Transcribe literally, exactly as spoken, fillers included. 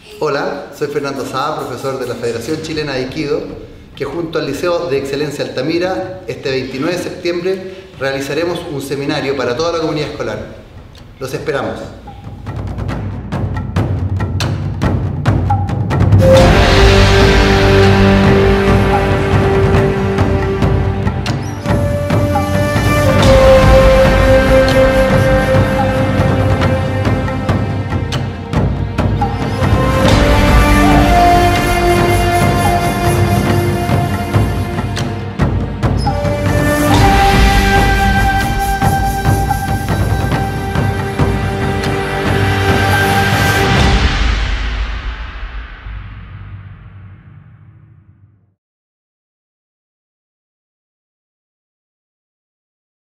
Hola, soy Fernando Saá, profesor de la Federación Chilena de Aikido, que junto al Liceo de Excelencia Altamira, este veintinueve de septiembre, realizaremos un seminario para toda la comunidad escolar. Los esperamos.